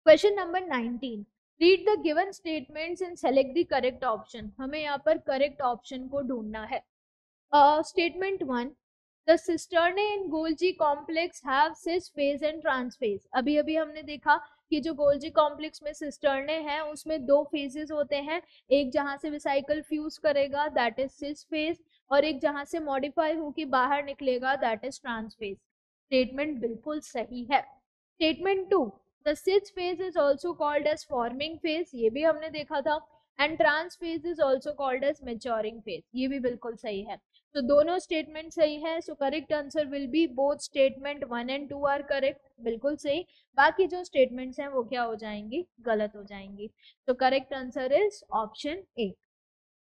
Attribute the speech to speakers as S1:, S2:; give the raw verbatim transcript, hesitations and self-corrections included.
S1: Question number nineteen, read the given statements and select the correct option. हमें यहाँ पर correct option को ढूंढना है। Statement one, the cisternae in Golgi complex have cis phase and trans phase. अभी अभी हमने देखा कि जो गोल्जी कॉम्प्लेक्स में सिस्टर्ने हैं उसमें दो फेजेस होते हैं, एक जहां से वेसिकल फ्यूज करेगा दैट इज सिस फेज, और एक जहां से मॉडिफाई होकर बाहर निकलेगा that is trans phase. Statement बिल्कुल सही है। Statement two, the cis phase is also called as forming phase, ये भी हमने देखा था, and trans phase is also called as maturing phase, ये भी बिल्कुल सही है। तो दोनों स्टेटमेंट सही है, so correct answer will be both statement one and two are correct, बिल्कुल सही। बाकी जो स्टेटमेंट्स हैं वो क्या हो जाएंगी, गलत हो जाएंगी। तो correct answer is option A.